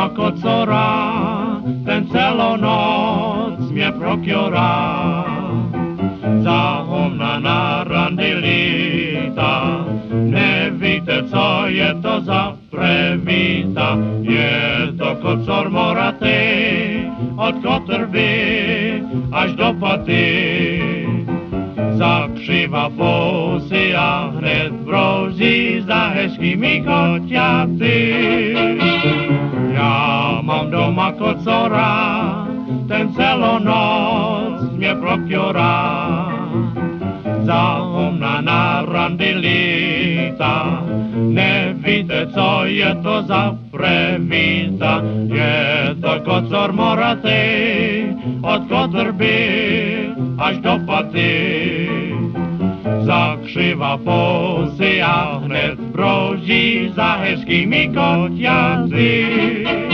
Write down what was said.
doma kocora, ten celou noc mě prokiorá. Za homna na randy líta, nevíte, co je to za premita. Je to kocor moratý, od kotrby až do paty. Zakřiva fousy a hned brouzí za hezkými koťaty. Já mám doma kocora, ten celou noc mě prokiorá. Za homna na randy líta, nevíte, co je to za premita. Je to kocor moratý, od kotrby až do paty. Zakřiva fousy a hned broží za hezkými koťaty.